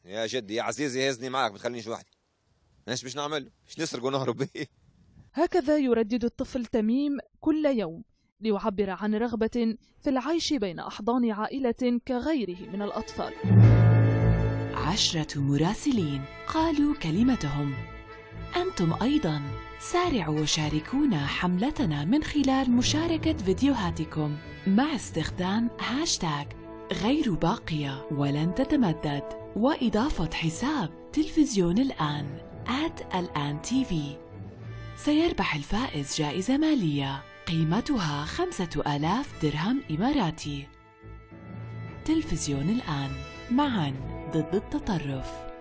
يا جدي يا عزيزي هزني معك بتخلينيش وحدي. ايش مش نعمل؟ مش نسرق ونهرب به؟ هكذا يردد الطفل تميم كل يوم ليعبر عن رغبة في العيش بين أحضان عائلة كغيره من الأطفال. 10 مراسلين قالوا كلمتهم. أنتم أيضاً سارعوا وشاركونا حملتنا من خلال مشاركة فيديوهاتكم مع استخدام هاشتاغ غير باقية ولن تتمدد، وإضافة حساب تلفزيون الآن @الآن TV. سيربح الفائز جائزة مالية قيمتها 5000 درهم إماراتي. تلفزيون الآن، معاً ضد التطرف.